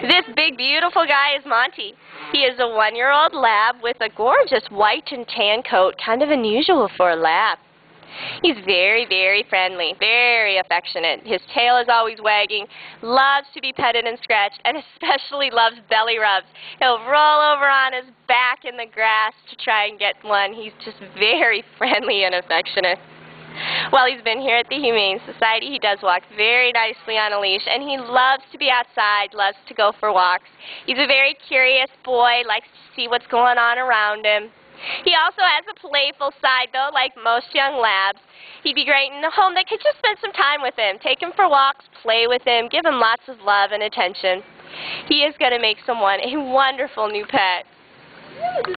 This big, beautiful guy is Monty. He is a one-year-old lab with a gorgeous white and tan coat, kind of unusual for a lab. He's very, very friendly, very affectionate. His tail is always wagging, loves to be petted and scratched, and especially loves belly rubs. He'll roll over on his back in the grass to try and get one. He's just very friendly and affectionate. While he's been here at the Humane Society, he does walk very nicely on a leash, and he loves to be outside, loves to go for walks. He's a very curious boy, likes to see what's going on around him. He also has a playful side, though, like most young labs. He'd be great in a home that could just spend some time with him, take him for walks, play with him, give him lots of love and attention. He is going to make someone a wonderful new pet.